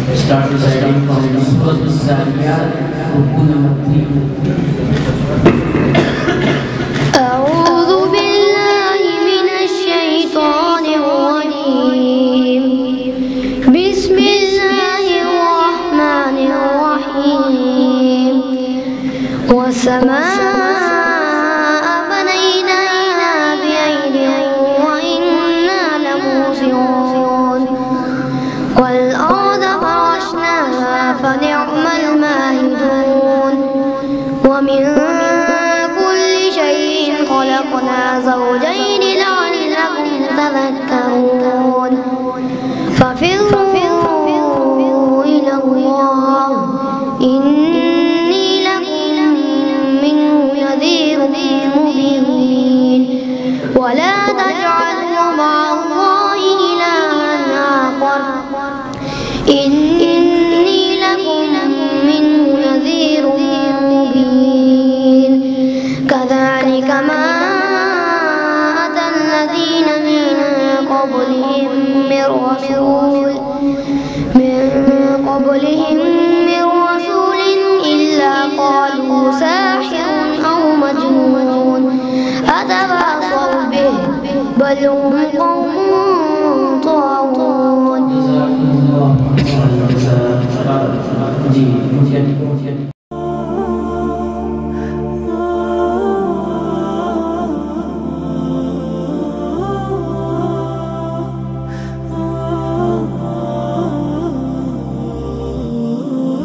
Start reciting from Surah Al-Zariyat, Ruku number 3. أعوذ بالله من الشيطان الرجيم. بسم الله الرحمن الرحيم. والسماء بنيناها بأيد وإنا لموسعون. والأرض فرشناها فنعم الماهدون. ومن كل شيء خلقنا زوجين لعلكم تذكرون. ففروا إلى الله إني لكم منه نذير مبين. ولا تجعلوا مع الله إلها آخر إني لكم منه نذير مبين. كذلك ما أتى الذين من قبلهم من رسول إلا قالوا ساحر أو مجنون أتواصوا به بل هم قوم طاغون.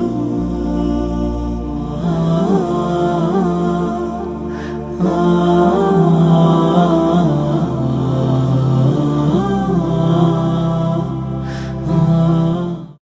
Oh